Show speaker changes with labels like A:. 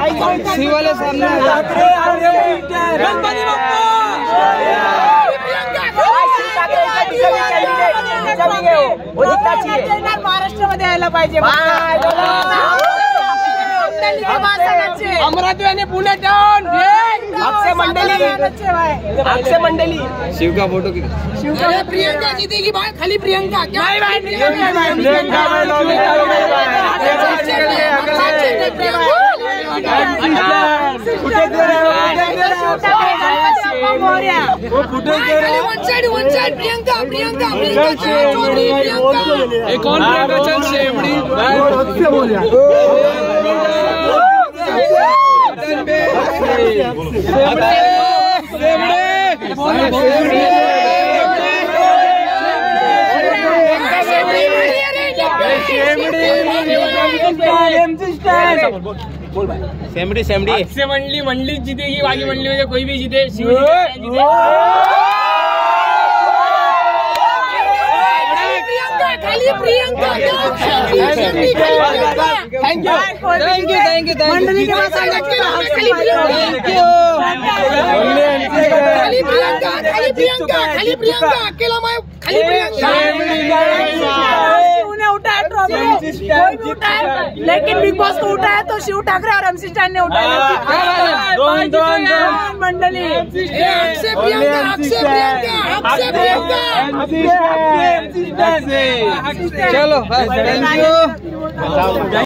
A: शिव वाले सामने
B: महाराष्ट्रामध्ये यायला पाहिजे. अमरावती आणि पुणे टाउन अक्षय मंडली
A: शिव का फोटो की
B: प्रियंका जीतेगी भाई. खाली प्रियंका क्या वन साइड प्रियंका
A: एक और प्रियंका चल शेमड़ी सेमड़ी अक्षय मंडली जीतेगी. बाकी मंडली में कोई भी जीते. शिव प्रियंका थैंक यू मंडली के पास खाली प्रियंका अकेला मैं खाली प्रियंका उठाया ट्रॉफी कोई भी उठाया लेकिन बिग बॉस को उठाया तो शिव ठाकरे और MC स्टैन ने उठाया. मंडली अक्षय प्रियंका चलो.